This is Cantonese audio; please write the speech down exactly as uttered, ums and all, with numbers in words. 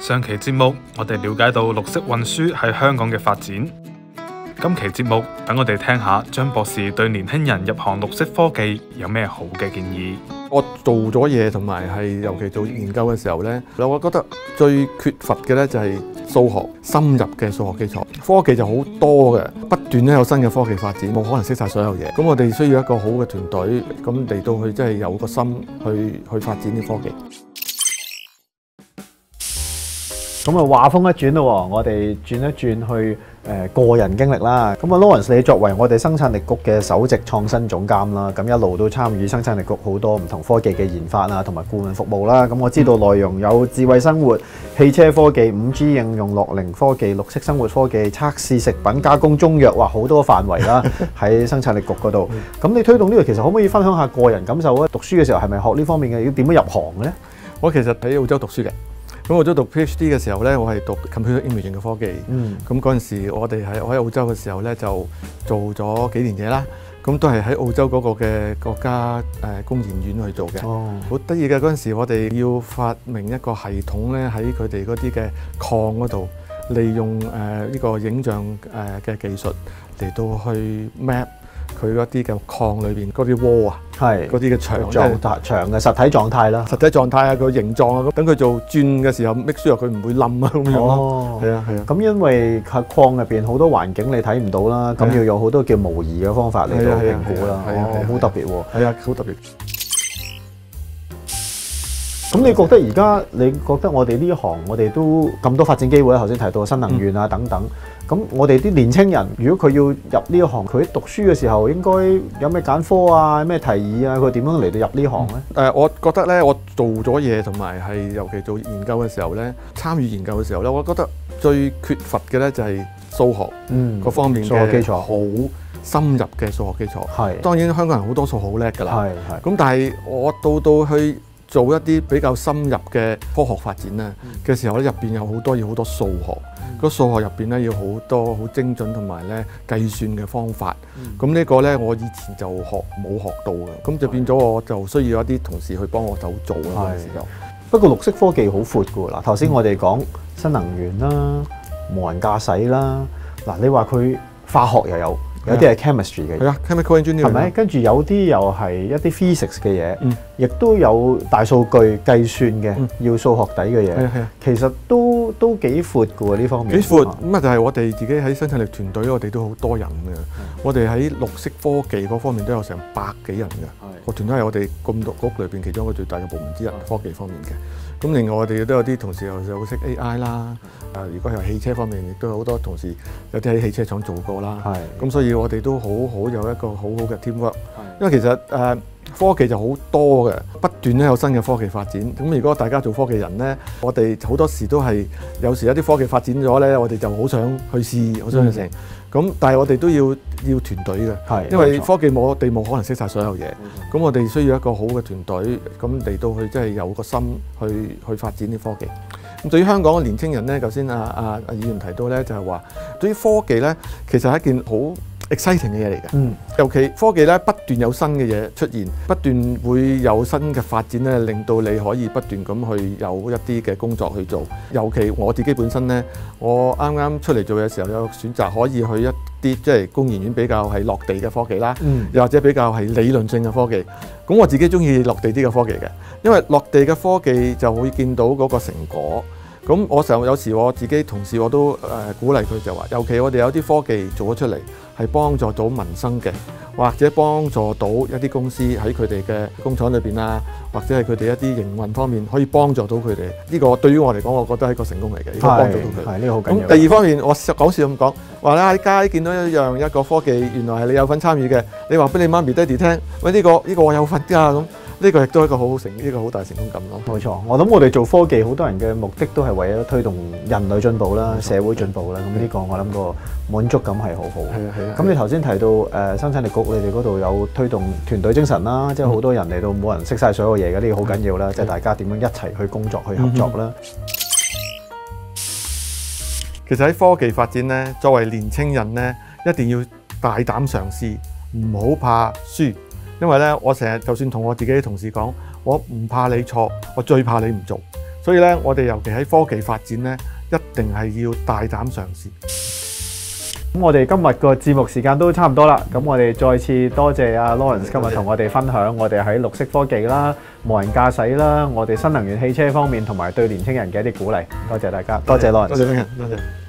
上期節目我哋了解到綠色運輸喺香港嘅發展，今期節目等我哋聽下張博士對年輕人入行綠色科技有咩好嘅建議。 我做咗嘢同埋係尤其做研究嘅時候呢，我覺得最缺乏嘅呢就係數學深入嘅數學基礎。科技就好多嘅，不斷都有新嘅科技發展，冇可能識晒所有嘢。咁我哋需要一個好嘅團隊，咁嚟到去真係有個心去去發展啲科技。 咁啊，話風一轉咯，我哋轉一轉去誒、呃、個人經歷啦。咁啊 Lawrence 你作為我哋生產力局嘅首席創新總監啦，咁一路都參與生產力局好多唔同科技嘅研發啊，同埋顧問服務啦。咁我知道內容有智慧生活、汽車科技、五 G 應用、樂齡科技、綠色生活科技、測試食品加工、中藥，哇，好多範圍啦喺生產力局嗰度。咁你推動呢個，其實可唔可以分享下個人感受啊？讀書嘅時候係咪學呢方面嘅？要點樣入行嘅咧？ 我其實喺澳洲讀書嘅。咁澳洲讀 PhD 嘅時候咧，我係讀 computer imaging 嘅科技。嗯。咁嗰陣時，我哋喺我喺澳洲嘅時候咧，就做咗幾年嘢啦。咁都係喺澳洲嗰個嘅國家誒、呃、工研院去做嘅。哦。好得意嘅嗰陣時，我哋要發明一個系統咧，喺佢哋嗰啲嘅礦嗰度，利用誒呢、呃這個影像誒嘅技術嚟到去 map 佢嗰啲嘅礦裏邊嗰啲窩啊，係嗰啲嘅牆狀態、牆嘅實體狀態啦，實體狀態啊，個形狀啊，咁等佢做轉嘅時候 make sure 佢唔會冧啊咁樣咯。哦，係啊係啊。咁因為喺礦入邊好多環境你睇唔到啦，咁要用好多叫模擬嘅方法嚟到評估啦。係啊，好特別喎。係啊，好特別。咁你覺得而家你覺得我哋呢一行，我哋都咁多發展機會啦，頭先提到新能源啊等等。咁我哋啲年青人，如果佢要入呢一行，佢讀書嘅時候應該有咩揀科啊、咩提議啊？佢點樣嚟到入呢行咧？誒、嗯呃，我覺得咧，我做咗嘢同埋係尤其做研究嘅時候咧，參與研究嘅時候咧，我覺得最缺乏嘅咧就係數學嗯嗰方面嘅數學基礎，好深入嘅數學基礎。係當然香港人好多數好叻㗎啦。係係。咁但係我到到去做一啲比較深入嘅科學發展咧嘅時候咧，入邊有好多要好多數學。個數學入邊咧要好多好精準同埋咧計算嘅方法，咁、嗯、呢個咧我以前就學冇學到嘅，咁就變咗我就需要一啲同事去幫我手做啦。嗰陣時就不過綠色科技好闊㗎喎，嗱頭先我哋講新能源啦、無人駕駛啦，嗱你話佢化學又有。有啲係 chemistry 嘅，係啊 chemical engineering 係咪？跟住有啲又係一啲 physics 嘅嘢，嗯，亦都有大數據計算嘅，嗯，要數學底嘅嘢，係啊係啊，其實都都幾闊嘅喎呢方面。幾闊咁啊！就係我哋自己喺生產力團隊，我哋都好多人嘅。我哋喺綠色科技嗰方面都有成百幾人嘅。個團隊係我哋咁多局裏邊其中一個最大嘅部門之一，科技方面嘅。咁另外我哋都有啲同事又又識 A I 啦。誒，如果係汽車方面，亦都有好多同事有啲喺汽車廠做過啦。係。咁所以我哋都好好有一個好好嘅 teamwork。因為其實誒、呃、科技就好多嘅，不斷都有新嘅科技發展。咁如果大家做科技人咧，我哋好多時都係有時有啲科技發展咗咧，我哋就好想去試，好想去成。咁、嗯、但係我哋都要要團隊嘅，係因為科技冇我哋冇可能識晒所有嘢。咁我哋需要一個好嘅團隊，咁嚟到去即係有個心去去發展啲科技。咁對於香港嘅年青人咧，頭先阿阿阿議員提到咧，就係話對於科技咧，其實係一件好 exciting 嘅嘢嚟嘅。嗯，尤其科技咧不斷有新嘅嘢出現，不斷會有新嘅發展咧，令到你可以不斷咁去有一啲嘅工作去做。尤其我自己本身咧，我啱啱出嚟做嘅時候有選擇可以去一啲即係工研院比較係落地嘅科技啦，嗯，又或者比較係理論性嘅科技。咁我自己中意落地啲嘅科技嘅，因為落地嘅科技就會見到嗰個成果。咁我成日有時我自己同事我都誒、呃、鼓勵佢就話，尤其我哋有啲科技做咗出嚟係幫助到民生嘅，或者幫助到一啲公司喺佢哋嘅工廠裏邊啊，或者係佢哋一啲營運方面可以幫助到佢哋。呢、呢個對於我嚟講，我覺得係一個成功嚟嘅，應該幫助到佢。係呢個好緊要。咁第二方面，我講笑咁講，話咧喺街見到一樣一個科技，原來係你有份參與嘅，你話俾你媽咪爹哋聽，喂呢、呢個呢、呢個我有份㗎咁。呢個亦都係一個好好成，呢個好大成功感咯。冇錯，我諗我哋做科技，好多人嘅目的都係為咗推動人類進步啦、社會進步啦。咁呢個我諗個滿足感係好好。係啊係啊。咁你頭先提到誒生產力局，你哋嗰度有推動團隊精神啦，即係好多人嚟到冇人識晒所有嘢嘅，呢個好緊要啦。即係大家點樣一齊去工作、去合作啦。其實喺科技發展咧，作為年青人咧，一定要大膽嘗試，唔好怕輸。因為咧，我成日就算同我自己啲同事講，我唔怕你錯，我最怕你唔做。 所以咧，我哋尤其喺科技發展咧，一定係要大膽嘗試。 咁我哋今日個節目時間都差唔多啦，咁我哋再次多謝阿 Lawrence 今日同我哋分享我哋喺綠色科技啦、無人駕駛啦、我哋新能源汽車方面同埋對年輕人嘅一啲鼓勵。多謝大家，多謝 Lawrence。 多謝，多謝。